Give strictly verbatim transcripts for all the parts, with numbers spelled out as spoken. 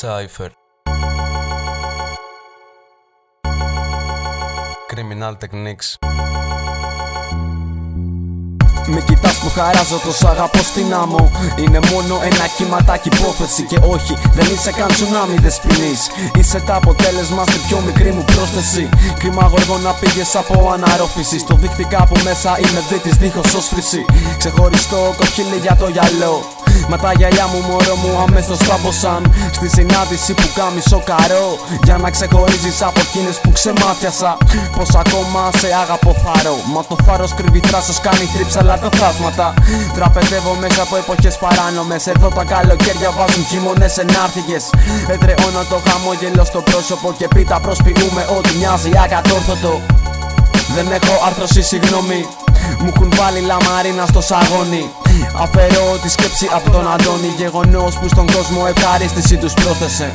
Cypher Criminal Techniques. Με κοιτάς που χαράζω τόσο αγαπώ στην άμμο. Είναι μόνο ένα κύματάκι υπόθεση. Και όχι, δεν είσαι καν τσουνάμι δεσποινής. Είσαι το αποτέλεσμα στην πιο μικρή μου πρόσθεση. Κρίμα γοργόνα πήγες από αναρρόφηση. Στο δείχτηκα από μέσα είμαι δίτης δίχως όσφρηση. Ξεχωριστό κοχύλι για το γυαλό. Μα τα γυαλιά μου μωρό μου αμέσως θάμποσαν στη συνάντηση που κάμισο καρό. Για να ξεχωρίζεις από εκείνες που ξεμάτιασα. Πως ακόμα σε αγαπώ θαρώ. Μα το φάρος κρύβει θράσος, κάνει θρύψαλα τα θαύματα. Τραπετεύω μέσα από εποχές παράνομες. Εδώ τα καλοκαίρια βάζουν χειμώνες ενάρθικες. Εδραιώνω το χαμόγελο στο πρόσωπο και πίτα προσποιούμε ότι μοιάζει ακατόρθωτο. Δεν έχω άρθρωση συγγνώμη. Μου έχουν βάλει λαμαρίνα στο σαγόνι. Αφαιρώ τη σκέψη από τον Αντώνη. Γεγονός που στον κόσμο ευχαρίστηση τους πρόσθεσε.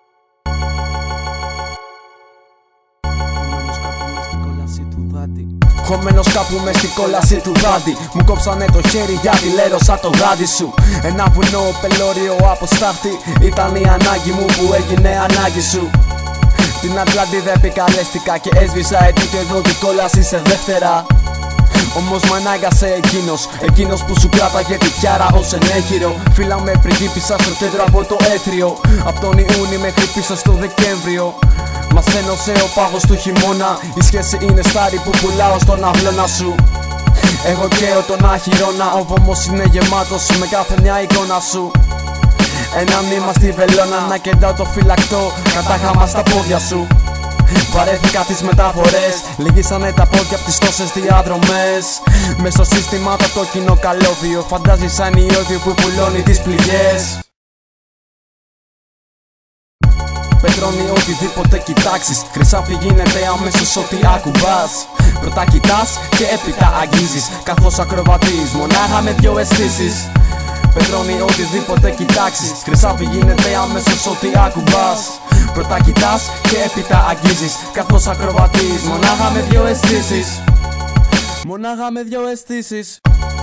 Χωμένος κάπου μες στην κόλαση του δάντη. Μου κόψανε το χέρι γιατί λέρωσα το γάντι σου. Ένα βουνό πελώριο από στάχτη. Ήταν η ανάγκη μου που έγινε ανάγκη σου. Την Ατλαντίδα επικαλέστηκα και έσβησα ετούτο εδώ την κόλαση σε δεύτερα. Όμως μ' ανάγκασε εκείνος, εκείνος που σου κράταγε τη τιάρα ως ενέχειρο. Φύλλα με πριγκίπισσα στο κέντρο από το έθριο. Απ' τον Ιούνι μέχρι πίσω στο Δεκέμβριο. Μας ένωσε ο πάγος του χειμώνα. Η σχέση είναι στάρι που πουλάω στον αυλώνα σου. Εγώ καίω τον άχυρώνα, ο βωμός είναι γεμάτος με κάθε μια εικόνα σου. Ένα μνήμα στη βελόνα, να κεντάω το φυλακτό, κατάχαμα στα πόδια σου. Βαρέθηκα τις μεταφορές, λυγίσανε τα πόδια απ' τις τόσες διαδρομές. Μες στο σύστημα το κόκκινο καλώδιο, φαντάζει σαν ιόδιο που πουλώνει τις πληγές. Πετρώνει οτιδήποτε κοιτάξεις, χρυσάφι γίνεται αμέσως ό,τι ακουμπάς. Πρώτα κοιτάς και έπειτα αγγίζεις, καθώς ακροβατείς μονάχα με δυο αισθήσεις. Πετρώνει οτιδήποτε κοιτάξεις, χρυσάφι γίνεται αμέσως ό,τι ακουμπάς. Πρώτα κοιτάς και έπειτα αγγίζεις, καθώς ακροβατείς μονάχα με δυο αισθήσεις. Μονάχα με δυο αισθήσεις.